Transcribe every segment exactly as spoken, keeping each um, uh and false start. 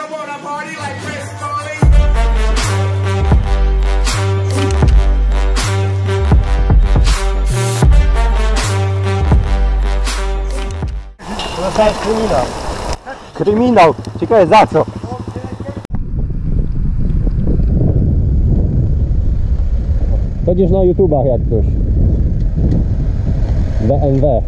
To jest kryminał. Kryminał. Ciekawe za co? Będziesz na YouTubach jak coś. B M W.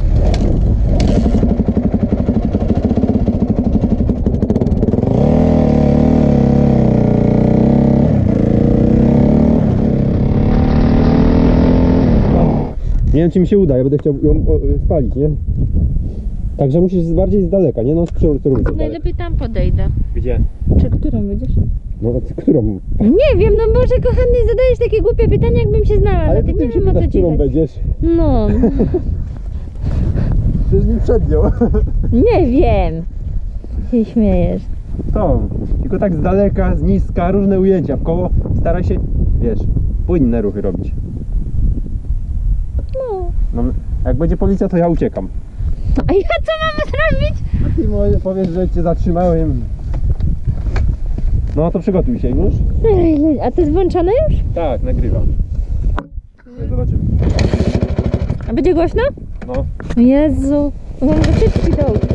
Nie wiem czy mi się uda, ja będę chciał ją spalić, nie? Także musisz bardziej z daleka, nie? No z którą najlepiej tam podejdę. Gdzie? Czy którą będziesz? No którą? Nie wiem, no może kochany zadajesz takie głupie pytania, jakbym się znała. Ale ty nie tym się wiem, pytasz, którą będziesz? No. Przecież nim przed nią. Nie wiem. Się śmiejesz. Tą. Tylko tak z daleka, z niska, różne ujęcia w koło. Staraj się, wiesz, płynne ruchy robić. No. No, jak będzie policja, to ja uciekam. A ja co mamy zrobić? A ty może powiesz, że cię zatrzymałem. No to przygotuj się już. A to jest włączone już? Tak, nagrywam. Zobaczymy. A będzie głośno? No. O Jezu. Mam wycieczki do autu.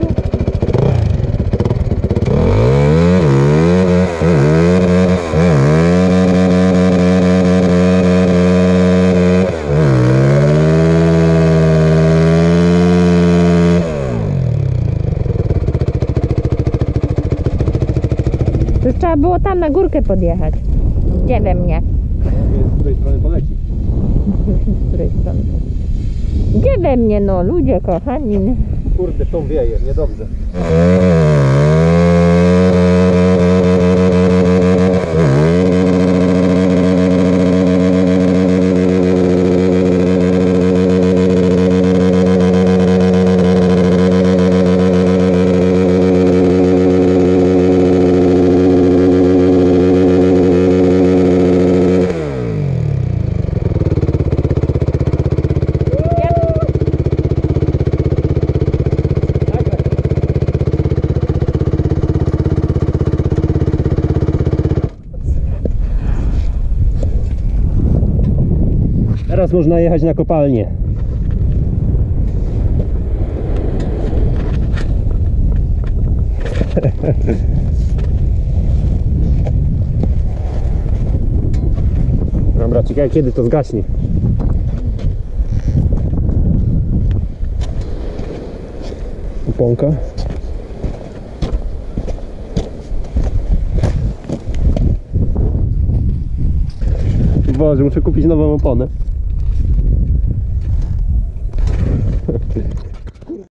To już trzeba było tam na górkę podjechać. Gdzie we mnie? Z której strony poleci? Z której strony? Gdzie we mnie, no ludzie kochani. Kurde, w tą wieje, niedobrze. Teraz można jechać na kopalnię. Dobra, czekaj, kiedy to zgaśnie. Oponka. Boże, muszę kupić nową oponę.